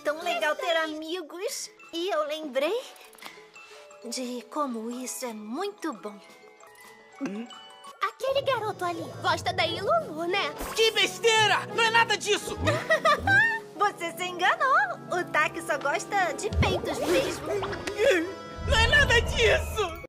tão legal ter amigos. E eu lembrei de como isso é muito bom. Aquele garoto ali gosta da Ilulu, né? Que besteira! Não é nada disso! Você se enganou. O Taki só gosta de peitos mesmo. Não é nada disso!